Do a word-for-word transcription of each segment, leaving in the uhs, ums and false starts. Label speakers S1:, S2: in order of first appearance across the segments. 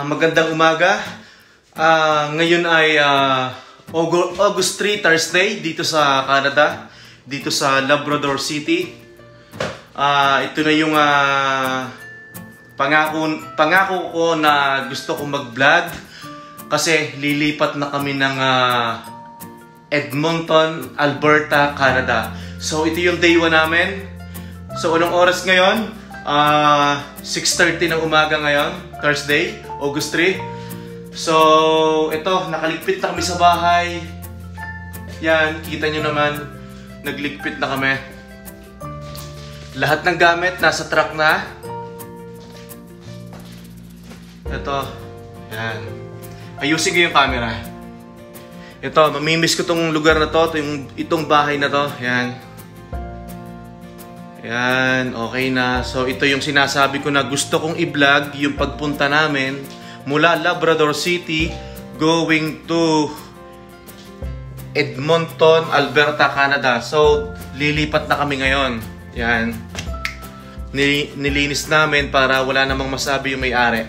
S1: magandang umaga. Uh, ngayon ay uh, August third, Thursday, dito sa Canada, dito sa Labrador City. Uh, ito na yung uh, pangako, pangako ko na gusto kong mag-vlog kasi lilipat na kami ng uh, Edmonton, Alberta, Canada. So ito yung day one namin. So anong oras ngayon? Uh, six thirty ng umaga ngayon, Thursday, August third. So ito, nakaligpit na kami sa bahay. Yan, kita nyo naman, nagligpit na kami. Lahat ng gamit nasa truck na. Ito, yan. Ayusin ko yung camera. Ito, mamimiss ko tong lugar na to, itong, itong bahay na to. Yan. Yan, okay na. So ito yung sinasabi ko na gusto kong i-vlog, yung pagpunta namin mula Labrador City going to Edmonton, Alberta, Canada. So lilipat na kami ngayon. Yan. Nilinis namin para wala namang masabi yung may-ari.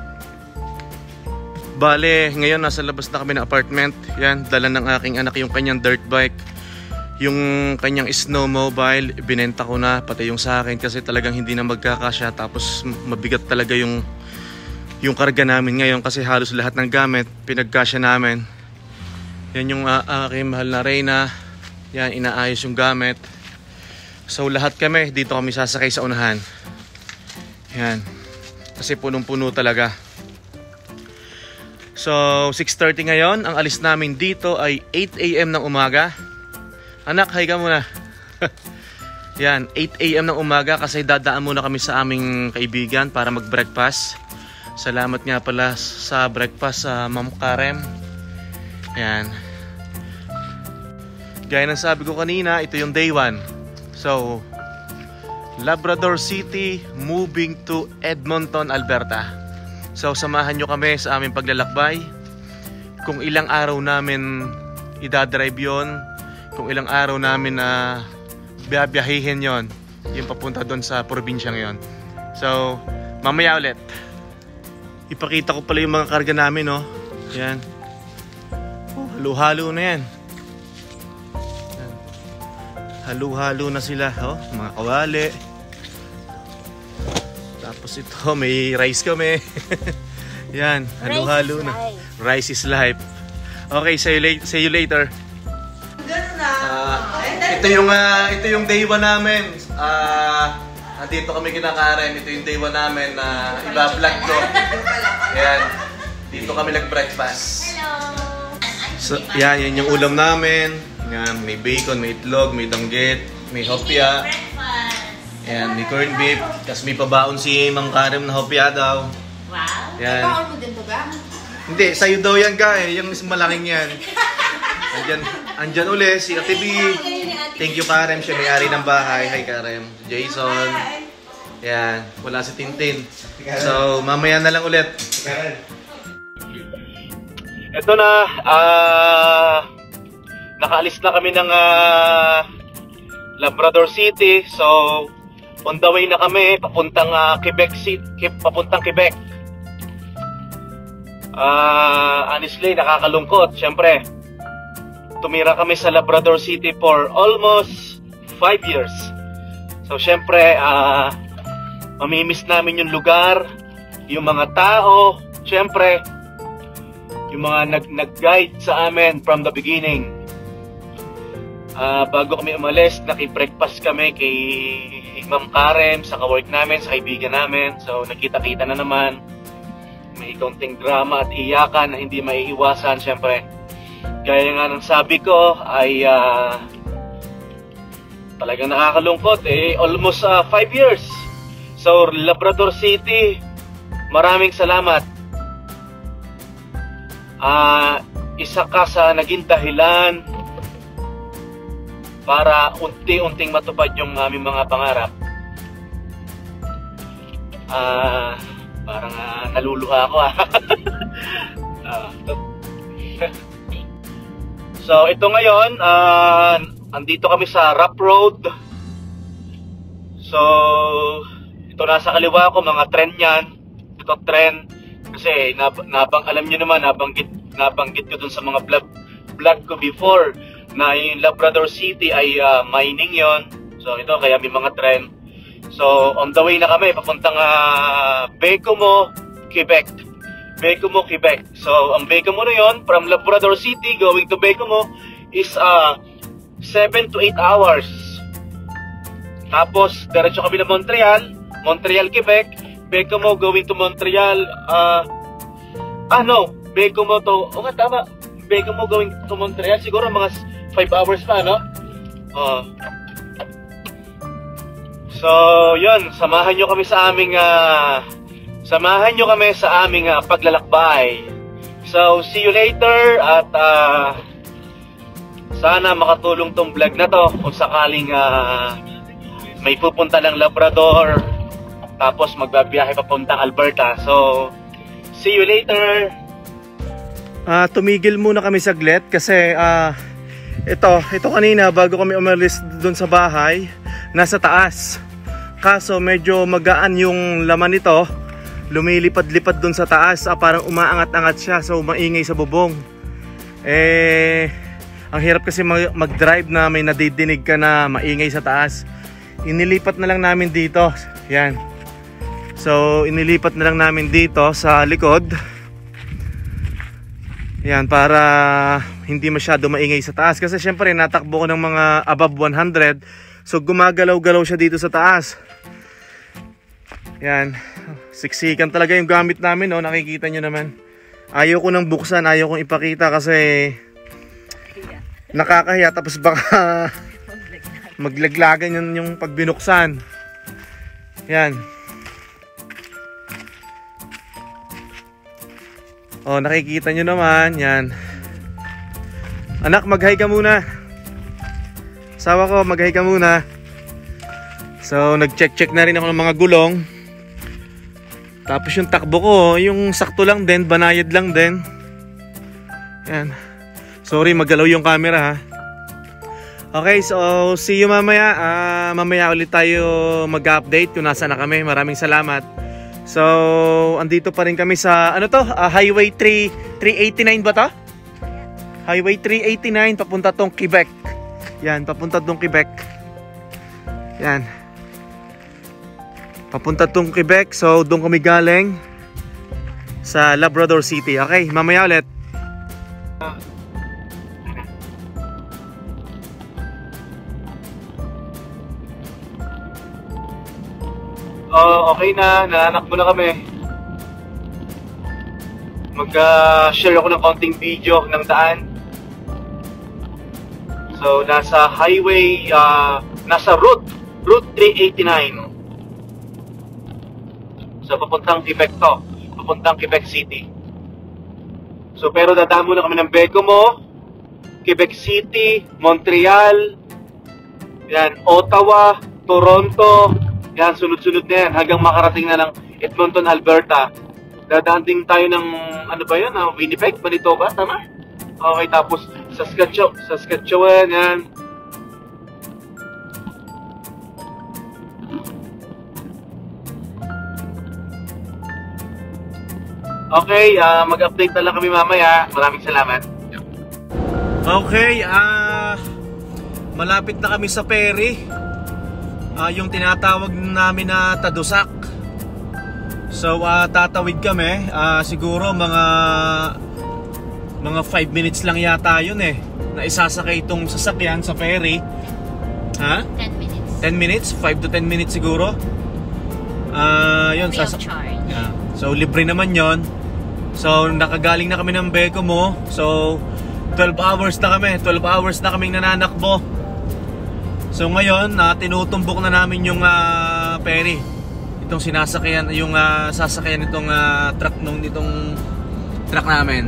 S1: Bale, ngayon nasa labas na kami ng apartment. Yan, dala ng aking anak yung kanyang dirt bike. Yung kanyang snowmobile, binenta ko na, pati yung sa akin kasi talagang hindi na magkakasya. Tapos mabigat talaga yung yung karga namin ngayon kasi halos lahat ng gamit pinagkasya namin. Yan yung uh, aking mahal na Reyna. Yan, inaayos yung gamit. So lahat kami, dito kami sasakay sa unahan. Yan, kasi punong-puno talaga. So six thirty ngayon, ang alis namin dito ay eight A M ng umaga. Anak, hi ka muna. Yan, eight A M ng umaga kasi dadaan muna kami sa aming kaibigan para mag-breakfast. Salamat nga pala sa breakfast sa uh, Ma'am Karen. Yan. Gaya ng sabi ko kanina, ito yung day one. So, Labrador City moving to Edmonton, Alberta. So, samahan nyo kami sa aming paglalakbay. Kung ilang araw namin idadrive yon, kung ilang araw namin na uh, biyabiyahihin yon, yung papunta doon sa probinsya ngayon. So, mamaya ulit. Ipakita ko pala yung mga karga namin, no? Yan. Oh, halo-halo na yan. Yan. Halo-halo na sila, oh, mga kawali. Tapos ito, may rice kami. Yan, halo-halo na. Rice is life. Okay, see you, see you later. Uh, ito yung uh, ito yung day one namin. Uh, Andito kami kinakain. Ito yung day one namin na uh, iba-vlog ko. Ayan. Dito kami nag-breakfast. So, yan, yan yung ulam namin. Yan, may bacon, may itlog, may danggit, may hopya. Ayan, may corned beef. Tapos may pabaon si Mang Karim na hopya daw.
S2: Wow.
S1: Yan.
S2: Pabaon mo din to ba?
S1: Hindi, sa'yo daw yan ka eh. Yung malaking yan. Andyan, andyan uli si Ate B. Thank you Karem, siya may-ari ng bahay. Hi Karem. Jason. Yan, wala si Tintin. So, mamaya na lang ulit. Ito na, uh, nakaalis na kami ng uh, Labrador City. So, on the way na kami papuntang uh, Quebec City, papuntang Quebec. Uh, honestly, nakakalungkot. Siyempre, tumira kami sa Labrador City for almost five years. So syempre, uh, mamimiss namin yung lugar, yung mga tao, syempre, yung mga nag-guide sa amin from the beginning. Uh, bago kami umalis, naki-breakfast kami kay Ma'am Karen, sa kawork namin, sa kaibigan namin. So nakita-kita na naman. May kaunting drama at iyakan na hindi maiiwasan, syempre. Gaya nga ng sabi ko ay uh, talagang nakakalungkot eh, almost uh, five years. So Labrador City, maraming salamat. Uh, isa ka sa naging dahilan para unti-unting matupad yung aming mga pangarap. Uh, parang uh, naluluha ako ah. uh, So ito ngayon, uh, andito kami sa rough road. So ito nasa kaliwa ko, mga tren yan. Ito tren Kasi nab nabang, alam nyo naman, nabanggit, nabanggit ko dun sa mga vlog, vlog ko before na yung Labrador City ay uh, mining yon. So ito, kaya may mga trend. So on the way na kami, papuntang uh, Baie-Comeau, Quebec. Baie-Comeau, Quebec. So ang Baie-Comeau na yun, from Labrador City going to Baie-Comeau is uh, seven to eight hours. Tapos diretso kami na Montreal, Montreal, Quebec. Baie-Comeau going to Montreal, uh, ah no, Baie-Comeau to, o oh, nga tama, Baie-Comeau going to Montreal, siguro mga five hours pa, no? Uh, so, yun, samahan nyo kami sa aming, uh, samahan nyo kami sa aming uh, paglalakbay. So, see you later, at uh, sana makatulong tong vlog na to kung sakaling uh, may pupunta ng Labrador, tapos magbabiyahe papuntang Alberta. So, see you later. Ah, uh, tumigil muna kami saglit kasi ah uh, ito, ito kanina bago kami umalis doon sa bahay, nasa taas. Kaso medyo magaan yung laman nito. Lumilipad-lipad doon sa taas, ah, parang umaangat-angat siya, so maingay sa bubong. Eh, ang hirap kasi mag-drive na may nadidinig ka na maingay sa taas. Inilipat na lang namin dito. Yan. So, inilipat na lang namin dito sa likod. Yan, para hindi masyado maingay sa taas. Kasi syempre, natakbo ko ng mga above one hundred. So, gumagalaw-galaw siya dito sa taas. Yan. Siksikan talaga yung gamit namin, no? Nakikita nyo naman. Ayaw ko nang buksan, ayaw kong ipakita kasi nakakahiya. Tapos baka maglaglagan yun yung pagbinuksan. Yan. Oh, nakikita nyo naman, yan. Anak, mag-hi ka muna. Asawa ko, mag-hi ka muna. So, nag-check-check na rin ako ng mga gulong. Tapos yung takbo ko, yung sakto lang din, banayad lang din. Yan. Sorry, magalaw yung camera, ha. Okay, so see you mamaya. Uh, mamaya ulit tayo mag-update kung nasa na kami. Maraming salamat. So, andito pa rin kami sa, ano to? Uh, Highway three eighty-nine ba to? Highway three eighty-nine, papunta tong Quebec. Yan, papunta tong Quebec. Yan. Papunta tong Quebec, so doon kami galing sa Labrador City. Okay, mamaya ulit. Oh, okay na, nananakbo na kami. Mag-share uh, ako ng konting video ng daan. So, nasa highway, uh, nasa route, route three eighty-nine. So, papuntang Quebec to, papuntang Quebec City. So, pero dadaan muna kami ng Baie-Comeau, Quebec City, Montreal, yan, Ottawa, Toronto. Yan, sunod-sunod na yan hanggang makarating na lang Edmonton, Alberta. Dadaan din tayo ng, ano ba yun, uh, Winnipeg, Manitoba, tama? Okay, tapos Saskatchewan, Saskatchewan, yan. Okay, uh, mag-update na lang kami mamaya. Maraming salamat. Okay, ah, uh, malapit na kami sa ferry. Uh, yung tinatawag namin na Tadoussac. So uh, tatawid kami, uh, siguro mga mga five minutes lang yata yun eh, na isasakay itong sasakyan sa ferry. Ha? ten minutes. ten minutes? five to ten minutes siguro. Uh, yun, sasakay. Yeah. So libre naman yon. So nakagaling na kami ng Baie-Comeau. So twelve hours na kami, twelve hours na kaming nananakbo. So ngayon, uh, tinutumbok na namin yung uh, ferry. Itong sinasakyan, yung uh, sasakyan itong uh, truck nung itong truck namin.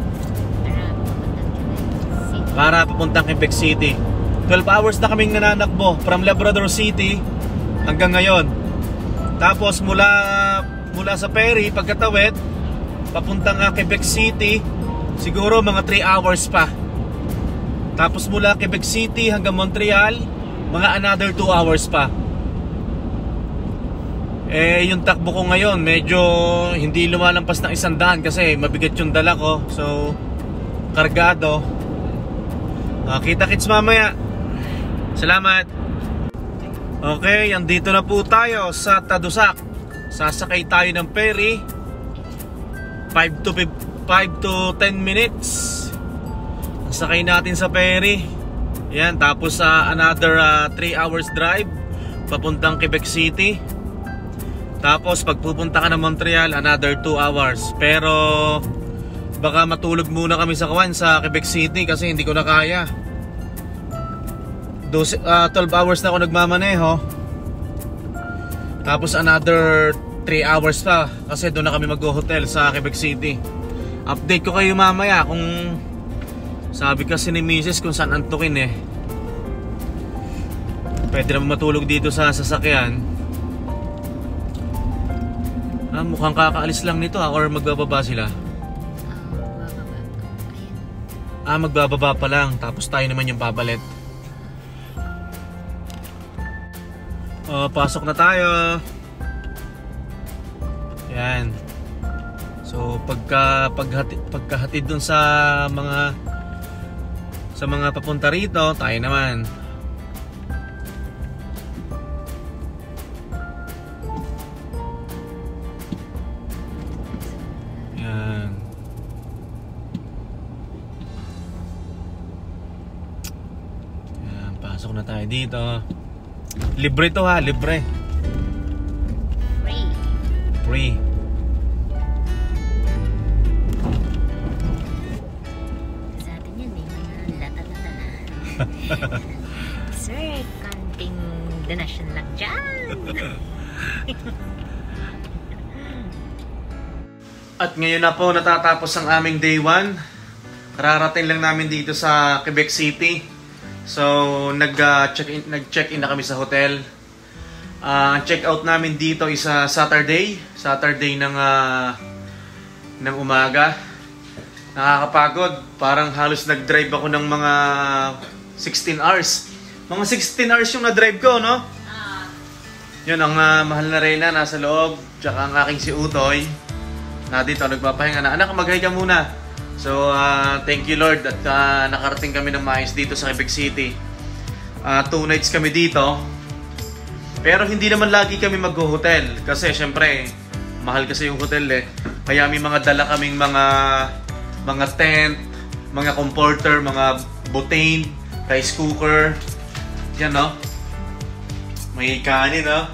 S1: Para papuntang Quebec City. twelve hours na kaming nananakbo from Labrador City hanggang ngayon. Tapos mula mula sa ferry, pagkatawid, papuntang uh, Quebec City, siguro mga three hours pa. Tapos mula Quebec City hanggang Montreal, mga another two hours pa. Eh, yung takbo ko ngayon, medyo hindi lumalampas ng isang daan kasi mabigat yung dala ko. So, kargado. Uh, kita-kits mamaya. Salamat. Okay, andito na po tayo sa Tadoussac. Sasakay tayo ng ferry. five to ten minutes. Sakay natin sa ferry. Yan, tapos uh, another uh, three hours drive papuntang Quebec City. Tapos pag pupunta ka ng Montreal, another two hours. Pero baka matulog muna kami sa kawan sa Quebec City kasi hindi ko na kaya. twelve hours na ako nagmamaneho. Tapos another three hours pa kasi doon na kami mag-hotel sa Quebec City. Update ko kayo mamaya kung sabi kasi ni Missus kung saan antukin eh. Pwede naman matulog dito sa sasakyan. Ah, mukhang kakaalis lang nito ha, or magbababa sila? Ah, magbababa pa lang, tapos tayo naman yung babalit. Oh, pasok na tayo. Yan. So, pagka paghatid, pagkahatid dun sa mga sa mga papunta rito, tayo naman. Pasok na tayo dito. Libre to ha, libre.
S2: Free.
S1: Free.
S2: Sa atin yan, may mga lata-lata na. Sir, kanting donation lang dyan.
S1: At ngayon na po natatapos ang aming day one. Kararating lang namin dito sa Quebec City. So, nag-check-in uh, nag-check-in na kami sa hotel. Uh, check-out namin dito is uh, Saturday. Saturday ng, uh, ng umaga. Nakakapagod. Parang halos nag-drive ako ng mga sixteen hours. Mga sixteen hours yung na-drive ko, no? Uh. Yun, ang uh, mahal na Reyna nasa loob. Tsaka ang aking si Utoy. Na dito, nagpapahinga na. Anak, mag-hi ka muna. So, uh, thank you Lord at uh, nakarating kami ng maayos dito sa Quebec City. Uh, two nights kami dito. Pero hindi naman lagi kami mag-hotel. Kasi syempre, mahal kasi yung hotel eh. Kaya may mga dala kaming mga mga tent, mga comforter, mga butane, rice cooker. Yan no. May kanin no.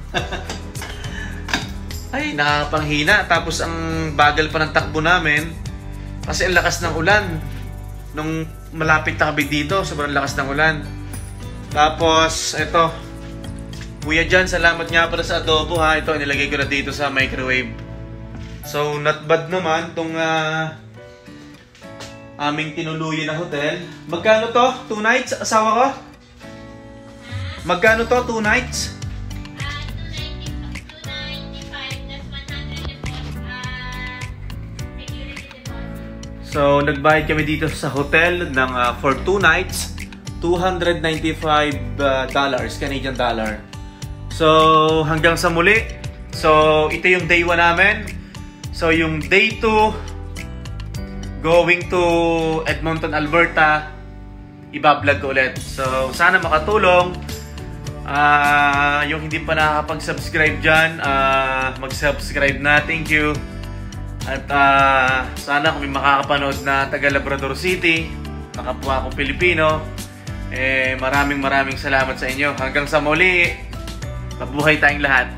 S1: Ay, nakapanghina. Tapos ang bagal pa ng takbo namin. Kasi ang lakas ng ulan. Nung malapit na kami dito, sobrang lakas ng ulan. Tapos, ito. Kuya Jan, salamat nga para sa adobo ha. Ito, nilagay ko na dito sa microwave. So, not bad naman itong uh, aming tinuluyan na hotel. Magkano to? Two nights? Asawa ko? Magkano to? Two nights? So, nagbayad kami dito sa hotel ng uh, for two nights, two hundred ninety-five dollars, uh, Canadian dollar. So, hanggang sa muli. So, ito yung day one namin. So, yung day two, going to Edmonton, Alberta, ibablog ko ulit. So, sana makatulong. Uh, yung hindi pa nakakapag-subscribe dyan, uh, mag-subscribe na. Thank you. At uh, sana kung may makakapanood na taga Labrador City, nakapwa akong Pilipino, eh maraming maraming salamat sa inyo. Hanggang sa muli, mabuhay tayong lahat.